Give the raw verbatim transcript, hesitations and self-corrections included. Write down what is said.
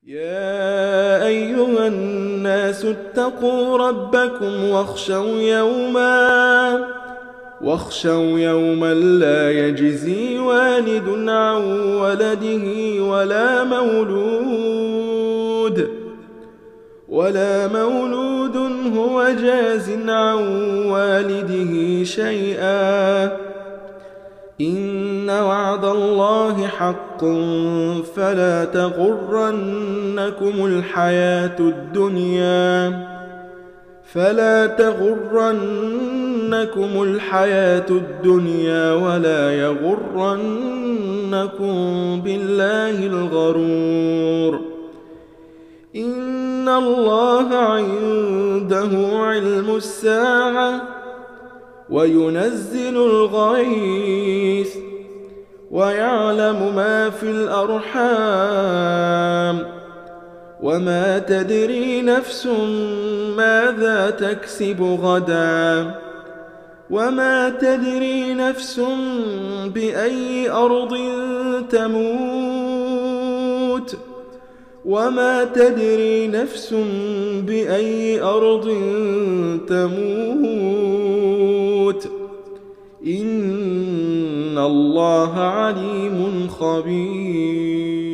يا أيها الناس اتقوا ربكم واخشوا يوما واخشوا يوما لا يجزي والد عن ولده ولا مولود ولا مولود هو جاز عن والده شيئا إن وعد الله حق فلا تغرنكم الحياة الدنيا فلا تغرنكم الحياة الدنيا ولا يغرنكم بالله الغرور إن الله عنده علم الساعة وينزل الغيث ويعلم ما في الأرحام وما تدري نفس ماذا تكسب غدا وما تدري نفس بأي أرض تموت وما تدري نفس بأي أرض تموت إن الله عليم خبير.